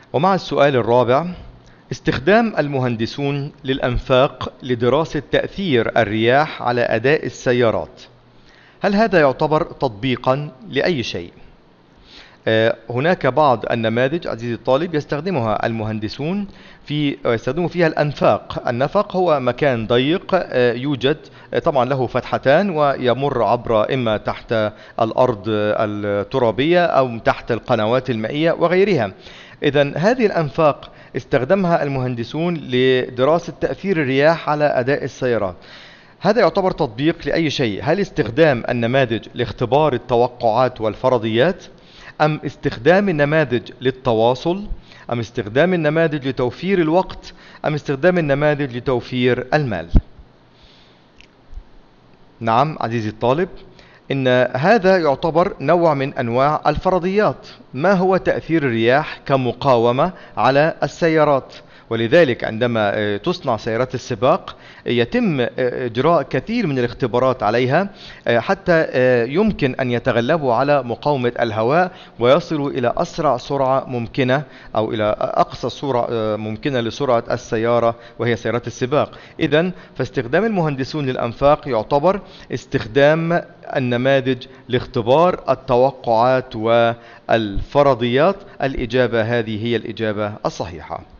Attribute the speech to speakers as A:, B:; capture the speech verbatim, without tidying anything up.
A: ومع السؤال الرابع: استخدام المهندسون للأنفاق لدراسة تأثير الرياح على أداء السيارات، هل هذا يعتبر تطبيقا لأي شيء؟ هناك بعض النماذج عزيزي الطالب يستخدمها المهندسون في يستخدموا فيها الأنفاق. النفق هو مكان ضيق يوجد طبعا له فتحتان ويمر عبر إما تحت الأرض الترابية أو تحت القنوات المائية وغيرها. إذن هذه الأنفاق استخدمها المهندسون لدراسة تأثير الرياح على أداء السيارات. هذا يعتبر تطبيق لأي شيء. هل استخدام النماذج لاختبار التوقعات والفرضيات، أم استخدام النماذج للتواصل، أم استخدام النماذج لتوفير الوقت، أم استخدام النماذج لتوفير المال؟ نعم عزيزي الطالب، إن هذا يعتبر نوع من أنواع الفرضيات. ما هو تأثير الرياح كمقاومة على السيارات؟ ولذلك عندما تصنع سيارات السباق يتم إجراء كثير من الاختبارات عليها حتى يمكن أن يتغلبوا على مقاومة الهواء ويصلوا إلى أسرع سرعة ممكنة أو إلى أقصى سرعة ممكنة لسرعة السيارة وهي سيارات السباق. إذن فاستخدام المهندسون للأنفاق يعتبر استخدام النماذج لاختبار التوقعات والفرضيات. الإجابة هذه هي الإجابة الصحيحة.